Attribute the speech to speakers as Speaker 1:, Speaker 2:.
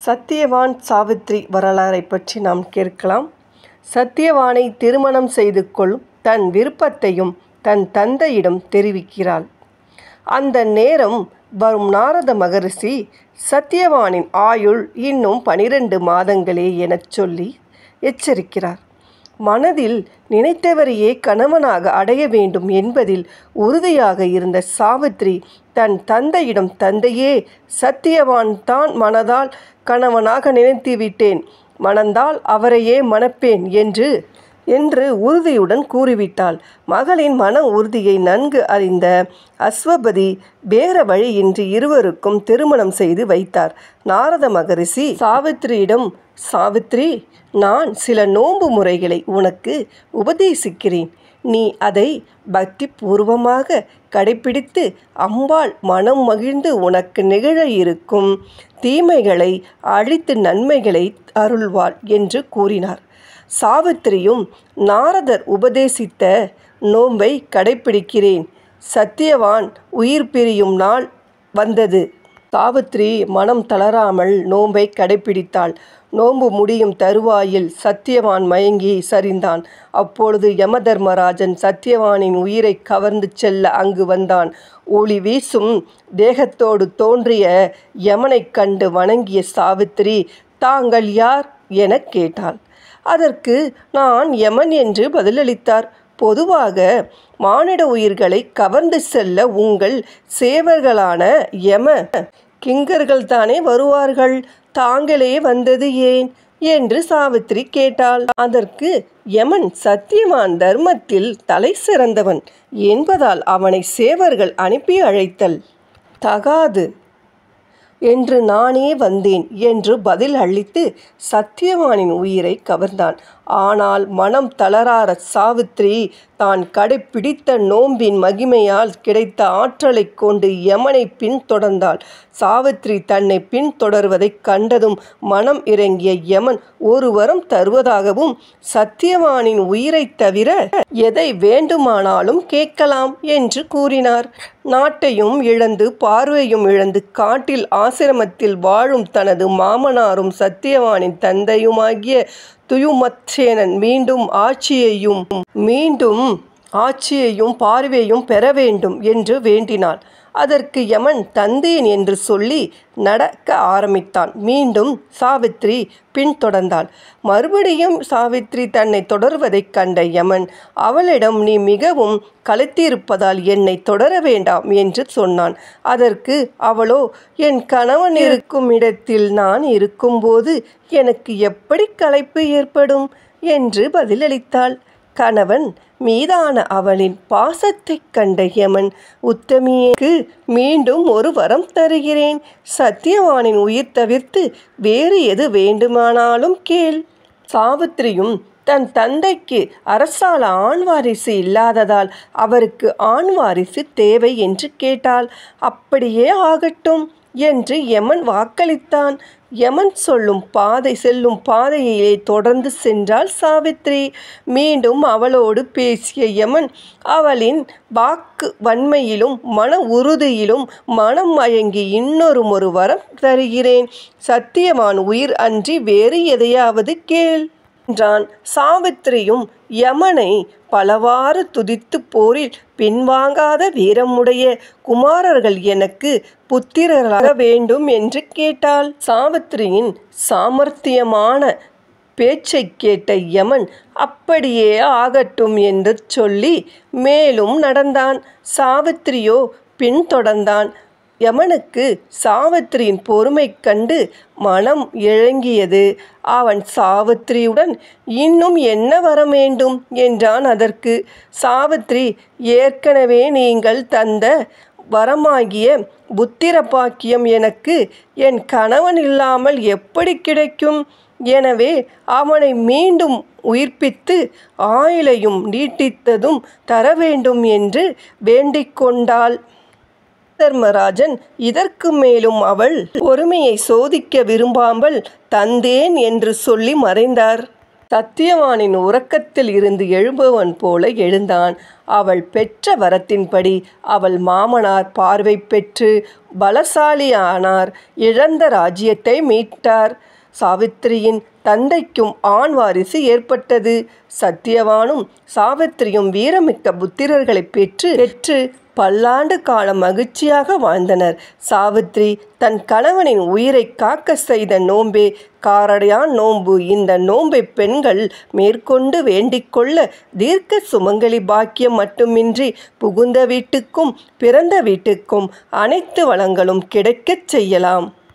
Speaker 1: சத்தியவான் சாவித்திரி வரலாறை பற்றி நாம் கேட்கலாம். சத்தியவானை திருமணம் செய்து கொள்ளும் தன் விருப்பத்தையும் தன் தந்தையிடம் தெரிவிக்கிறாள். அந்த நேரம் வரும் நாரத மகரிஷி சத்தியவானின் ஆயுள் இன்னும் 12 மாதங்களே எனச் சொல்லி எச்சரிக்கிறார். மனதில் நினைத்தவரையே கணவனாக அடைய வேண்டும் என்பதில் உறுதியாக இருந்த சாவித்திரி தன் தந்தையிடம், தந்தையே, சத்தியவான் தான் மனதால் கணவனாக நினைத்துவிட்டேன், மணந்தால் அவரையே மணப்பேன் என்று உறுதியுடன் கூறிவிட்டாள். மகளின் மன உறுதியை நன்கு அறிந்த அஸ்வபதி வேற வழியின்றி இருவருக்கும் திருமணம் செய்து வைத்தார். நாரத மகரிஷி சாவித்திரியிடம், சாவித்திரி, நான் சில நோன்பு முறைகளை உனக்கு உபதேசிக்கிறேன். நீ அதை பக்தி பூர்வமாக கடைப்பிடித்து அம்பாள் மனம் மகிழ்ந்து உனக்கு நிகழ இருக்கும் தீமைகளை அழித்து நன்மைகளை அருள்வாள் என்று கூறினார். சாவித்திரியும் நாரதர் உபதேசித்த நோன்பை கடைப்பிடிக்கிறேன். சத்தியவான் உயிர் பிரியும் நாள் வந்தது. சாவித்திரி மனம் தளராமல் நோன்பை கடைப்பிடித்தாள். நோன்பு முடியும் தருவாயில் சத்தியவான் மயங்கி சரிந்தான். அப்பொழுது யமதர்மராஜன் சத்தியவானின் உயிரை கவர்ந்து செல்ல அங்கு வந்தான். ஒளி வீசும் தேகத்தோடு தோன்றிய யமனைக் கண்டு வணங்கிய சாவித்திரி, தாங்கள் யார் என கேட்டாள். அதற்கு நான் யமன் என்று பதிலளித்தார். பொதுவாக மானிட உயிர்களை கவர்ந்து செல்ல உங்கள் சேவர்களான யம கிங்கர்கள்தானே வருவார்கள், தாங்களே வந்தது ஏன் என்று சாவித்திரி கேட்டாள். அதற்கு யமன் சத்தியவான் தர்மத்தில் தலை சிறந்தவன் என்பதால் அவனை சேவர்கள் அனுப்பி அழைத்தல் தகாது என்று நானே வந்தேன் என்று பதில் அளித்து சத்தியவானின் உயிரை கவர்ந்தான். ஆனால் மனம் தளராத சாவித்திரி தான் கடைப்பிடித்த நோம்பின் மகிமையால் கிடைத்த ஆற்றலை கொண்டு யமனை பின்தொடர்ந்தாள். சாவித்திரி தன்னை பின்தொடர்வதைக் கண்டதும் மனம் இறங்கிய யமன் ஒரு வரம் தருவதாகவும், சத்தியவானின் உயிரை தவிர எதை வேண்டுமானாலும் கேட்கலாம் என்று கூறினார். நாட்டையும் இழந்து பார்வையும் இழந்து காட்டில் ஆசிரமத்தில் வாழும் தனது மாமனாரும் சத்தியவானின் தந்தையுமாகிய துயுமத்சேனன் மீண்டும் ஆட்சியையும் பார்வையும் பெற வேண்டும் என்று வேண்டினாள். அதற்கு யமன் தந்தேன் என்று சொல்லி நடக்க ஆரம்பித்தான். மீண்டும் சாவித்திரி பின்தொடர்ந்தாள். மறுபடியும் சாவித்திரி தன்னை தொடர்வதைக் கண்ட யமன் அவளிடம், நீ மிகவும் களைத்திருப்பதால் என்னை தொடர வேண்டாம் என்று சொன்னான். அதற்கு அவளோ, என் கணவன் இருக்கும் இடத்தில் நான் இருக்கும்போது எனக்கு எப்படி களைப்பு ஏற்படும் என்று பதிலளித்தாள். கணவன் மீதான அவளின் பாசத்தைக் கண்ட யமன், உத்தமியேக்கு மீண்டும் ஒரு வரம் தருகிறேன். சத்தியவானின் உயிர் தவிர்த்து வேறு எது வேண்டுமானாலும் கேள். சாவித்திரியும் தன் தந்தைக்கு அரசால ஆண் வாரிசு இல்லாததால் அவருக்கு ஆண் வாரிசு தேவை என்று கேட்டாள். அப்படியே ஆகட்டும் என்று யமன் வாக்களித்தான். யமன் செல்லும் பாதையிலே தொடர்ந்து சென்றாள் சாவித்திரி. மீண்டும் அவளோடு பேசிய யமன் அவளின் வாக்கு வன்மையிலும் மன உறுதியிலும் மனம் மயங்கி இன்னொரு வரம் தருகிறேன். சத்தியவான் உயிர் அன்றி வேறு எதையாவது கேள் என்றான். சாவித்திரியும் யமனை பலவாறு துதித்து போரில் பின்வாங்காத வீரமுடைய குமாரர்கள் எனக்கு புத்திரராக வேண்டும் என்று கேட்டாள். சாவித்திரியின் சாமர்த்தியமான பேச்சை கேட்ட யமன் அப்படியே ஆகட்டும் என்று சொல்லி மேலும் நடந்தான். சாவித்திரியோ பின்தொடர்ந்தான். யமனுக்கு சாவித்திரியின் பொறுமை கண்டு மனம் இறங்கியது. அவன் சாவித்திரியுடன் இன்னும் என்ன வர வேண்டும் என்றான். அதற்கு சாவித்திரி, ஏற்கனவே நீங்கள் தந்த வரமாகிய புத்திர பாக்கியம் எனக்கு என் கணவன் இல்லாமல் எப்படி கிடைக்கும்? எனவே அவனை மீண்டும் உயிர்ப்பித்து ஆயுளையும் நீட்டித்ததும் தர வேண்டும் என்று வேண்டிக் கொண்டாள். தர்மராஜன் இதற்கு மேலும் அவள் பொறுமையை சோதிக்க விரும்பாமல் தந்தேன் என்று சொல்லி மறைந்தார். சத்தியவானின் உறக்கத்தில் இருந்து எழும்புவன் போல எழுந்தான். அவள் பெற்ற வரத்தின்படி அவள் மாமனார் பார்வை பெற்று பலசாலியானார். இழந்த ராஜ்யத்தை மீட்டார். சாவித்திரியின் தந்தைக்கும் ஆண் வாரிசு ஏற்பட்டது. சத்தியவானும் சாவித்திரியும் வீரமிக்க புத்திரர்களை பெற்று பல்லாண்டு காலம் மகிழ்ச்சியாக வாழ்ந்தனர். சாவித்திரி தன் கணவனின் உயிரை காக்க செய்த நோன்பே காரடையான் நோன்பு. இந்த நோன்பை பெண்கள் மேற்கொண்டு வேண்டிக்கொள்ள தீர்க்க சுமங்கலி பாக்கியம் மட்டுமின்றி புகுந்த வீட்டுக்கும் பிறந்த வீட்டுக்கும் அனைத்து வளங்களும் கிடைக்கச் செய்யலாம்.